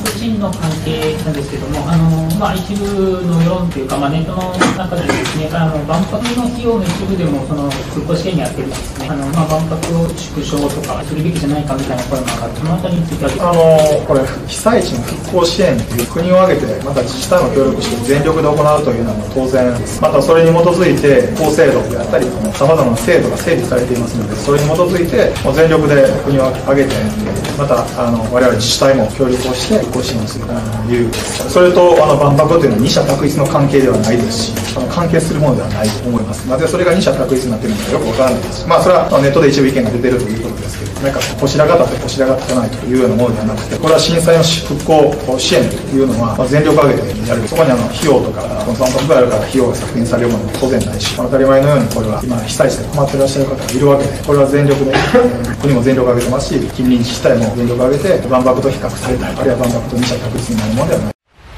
賃の関係なんですけども、一部の世論というか、ネットの中でですね、万博の費用の一部でも復興支援に充てるですね、万博を縮小とかするべきじゃないかみたいな声も上がって、そのあたりについてはこれ被災地の復興支援という国を挙げて、また自治体も協力して全力で行うというのは当然です。またそれに基づいて法制度であったりさまざまな制度が整備されていますので、それに基づいて全力で国を挙げて、また我々自治体も協力をして復興支援をする理由です。それと万博というのは二者択一の関係ではないですし、関係するものではないと思います。なぜそれが二者択一になっているのかよくわからないですし、それはネットで一部意見が出ているということですけど、なんかこちらが立ってこちらが立たないというようなものではなくて、これは震災の復興支援というのは全力を挙げてやる。そこに費用とか万博があるから費用が削減されるものも当然ないし、当たり前のようにこれは今被災地で困っていらっしゃる方がいるわけで、これは全力で国も全力を挙げてますし、近隣自治体も全力を挙げて万博と比較されたり、あるいは万博と二者択一になるものではない。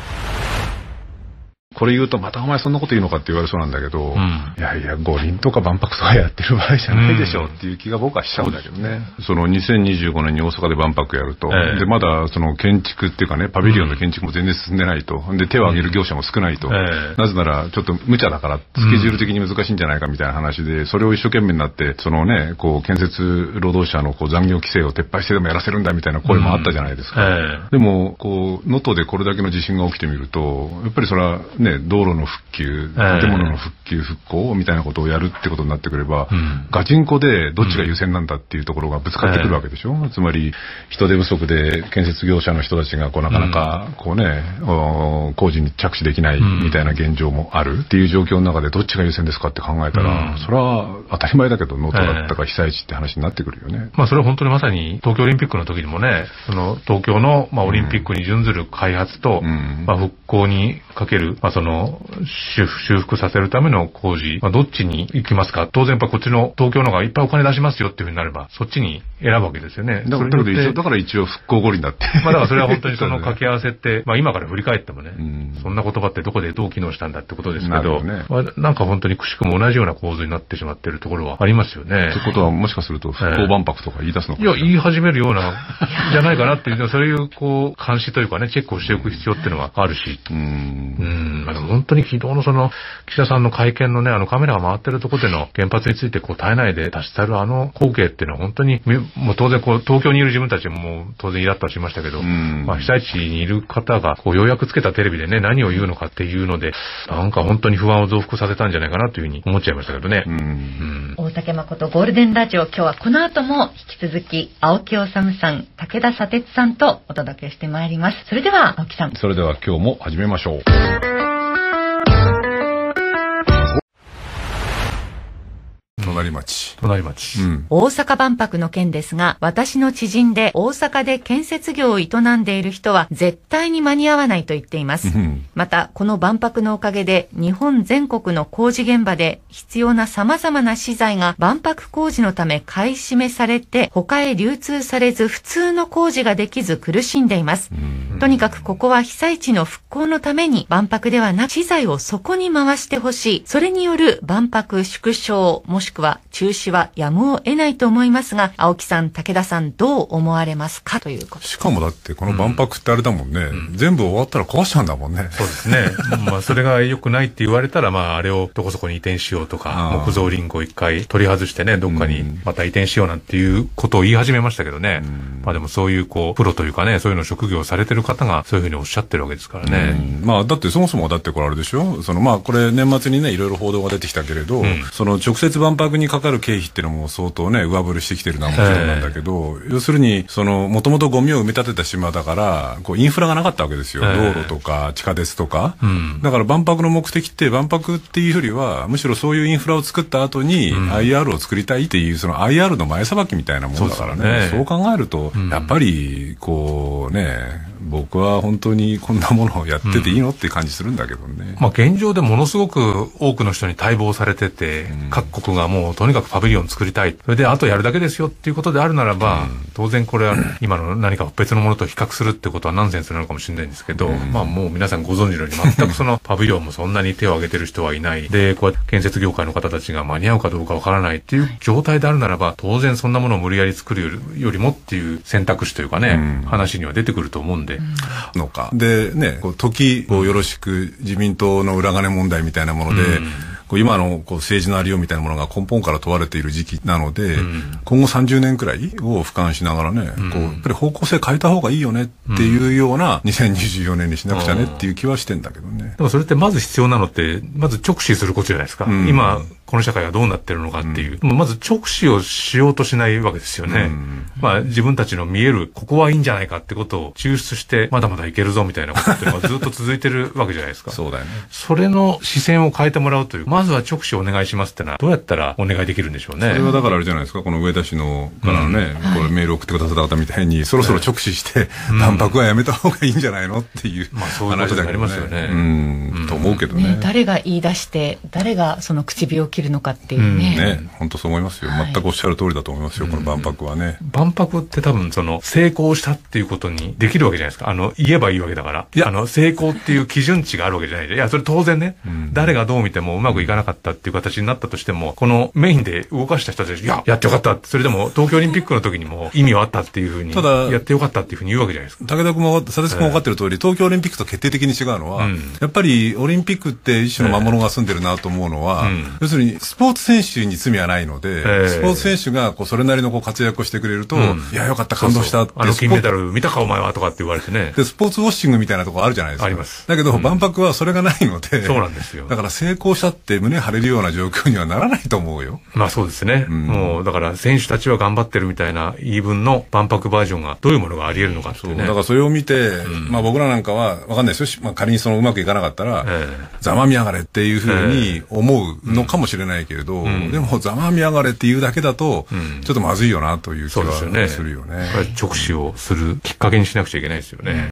これ言うとまたお前そんなこと言うのかって言われそうなんだけど、いやいや五輪とか万博とかやってる場合じゃないでしょっていう気が僕はしちゃうんだけどね。その2025年に大阪で万博やると、でまだその建築っていうかね、パビリオンの建築も全然進んでないと、で手を挙げる業者も少ないと、なぜならちょっと無茶だからスケジュール的に難しいんじゃないかみたいな話で、それを一生懸命になってそのね、建設労働者の残業規制を撤廃してでもやらせるんだみたいな声もあったじゃないですか。でも能登でこれだけの地震が起きてみると、やっぱりそれはね、道路の復旧、建物の復旧復興みたいなことをやるってことになってくれば、ガチンコでどっちが優先なんだっていうところがぶつかってくるわけでしょ。つまり人手不足で建設業者の人たちがなかなか工事に着手できないみたいな現状もあるっていう状況の中で、どっちが優先ですかって考えたら、それは当たり前だけど能登だったか被災地って話になってくるよね。 それは本当にまさに東京オリンピックの時にもね、東京のオリンピックに準ずる開発と復興にかける修復させるための工事、どっちに行きますか。当然やっぱこっちの東京の方がいっぱいお金出しますよっていうふうになれば、そっちに選ぶわけですよね。 だから一応復興五輪だって。 だからそれは本当にその掛け合わせって、今から振り返ってもね、そんな言葉ってどこでどう機能したんだってことですけど、なんか本当にくしくも同じような構図になってしまっているところはありますよね。 ということはもしかすると復興万博とか言い出すのかな。 いや、言い始めるような、じゃないかなっていう、そういう監視というかね、チェックをしておく必要っていうのはあるし、本当に昨日の岸田さんの会見のね、カメラが回ってるところでの原発について絶えないで出し去る光景っていうのは本当に、もう当然東京にいる自分たちも当然イラッとしましたけど、被災地にいる方がようやくつけたテレビでね、何を言うのかっていうので、なんか本当に不安を増幅させたんじゃないかなというふうに思っちゃいましたけどね。 大竹誠ゴールデンラジオ、今日はこの後も引き続き青木治さん、武田砂鉄さんとお届けしてまいります。それでは青木さん。 それでは今日も始めましょう。隣町、 大阪万博の件ですが、私の知人で大阪で建設業を営んでいる人は絶対に間に合わないと言っています。またこの万博のおかげで日本全国の工事現場で必要な様々な資材が万博工事のため買い占めされて他へ流通されず、普通の工事ができず苦しんでいます。とにかくここは被災地の復興のために万博ではなく資材をそこに回してほしい。それによる万博縮小もしくは中止はやむを得ないと思いますが、青木さん、武田さんどう思われますかということ。 しかもだってこの万博ってあれだもんね、全部終わったら壊しちゃうんだもんね。 そうですね。それが良くないって言われたら、あれをどこそこに移転しようとか、木造リンゴを一回取り外してね、どっかにまた移転しようなんていうことを言い始めましたけどね。でもそういうプロというかね、そういうの職業されてる方がそういうふうにおっしゃってるわけですからね。 だってそもそもだってこれあれでしょ、これ年末にねいろいろ報道が出てきたけれど、その直接万博にかかる経費っていうのも相当ね上振れしてきてるのはもちろんなんだけど、要するにもともとゴミを埋め立てた島だからインフラがなかったわけですよ。道路とか地下鉄とか、だから万博の目的って万博っていうよりはむしろそういうインフラを作った後に IR を作りたいっていう、その IR の前さばきみたいなものだからね。そう考えるとやっぱり僕は本当にこんなものをやってていいのっていう感じするんだけどね。 現状でものすごく多くの人に待望されてて、各国がもとにかくパビリオン作りたい。それであとやるだけですよっていうことであるならば、当然これは今の何か別のものと比較するってことはナンセンスなのかもしれないんですけど、まあもう皆さんご存知のように全くそのパビリオンもそんなに手を挙げてる人はいない。で、こうやって建設業界の方たちが間に合うかどうかわからないっていう状態であるならば、当然そんなものを無理やり作るよりもっていう選択肢というかね、話には出てくると思うんで。 のか。でね、時をよろしく自民党の裏金問題みたいなもので、今の政治のありようみたいなものが根本から問われている時期なので、今後30年くらいを俯瞰しながらね、やっぱり方向性変えた方がいいよねっていうような2024年にしなくちゃねっていう気はしてんだけどね。 でもそれってまず必要なのって、まず直視することじゃないですか。今、この社会がどうなってるのかっていう。まず直視をしようとしないわけですよね。まあ自分たちの見える、ここはいいんじゃないかってことを抽出して、まだまだいけるぞみたいなことっていうのがずっと続いてるわけじゃないですか。 そうだよね。 それの視線を変えてもらうという、まずは直視をお願いしますってのは、どうやったらお願いできるんでしょうね。 それはだからあれじゃないですか、この上田氏のからのね、これメール送ってくださった方みたいに、そろそろ直視して、万博はやめた方がいいんじゃないのっていう話だけどね。と思うけどね。 誰が言い出して、誰がその唇を切るのかっていうね。 本当そう思いますよ。全くおっしゃる通りだと思いますよ、この万博はね。 万博って多分成功したっていうことにできるわけじゃないですか。言えばいいわけだから。いや、成功っていう基準値があるわけじゃないで。いや、それ当然ね、誰がどう見てもうまくいかなかったっていう形になったとしても、このメインで動かした人たち、いや、やってよかった。それでも東京オリンピックの時にも意味はあったっていうふうに、ただ、やってよかったっていうふうに言うわけじゃないですか。 武田君も、佐々木君も分かってる通り、東京オリンピックと決定的に違うのは、やっぱりオリンピックって一種の魔物が住んでるなと思うのは、要するにスポーツ選手に罪はないので、スポーツ選手がそれなりの活躍をしてくれると、いや、よかった、感動したって。 金メダル見たかお前はとかって言われてね。 で、スポーツウォッシングみたいなところあるじゃないですか。 あります。 だけど、万博はそれがないので、 そうなんですよ。 だから成功したって胸張れるような状況にはならないと思うよ。 まあそうですね。もう、だから選手たちは頑張ってるみたいな言い分の万博バージョンがどういうものがあり得るのかっていうね。 だからそれを見て、まあ僕らなんかはわかんないですよ。仮にうまくいかなかったら、ざまみやがれっていうふうに思うのかもしれないけれど、でもざまみやがれっていうだけだと、ちょっとまずいよなという気はするよね。 直視をするきっかけにしなくちゃいけないですよね。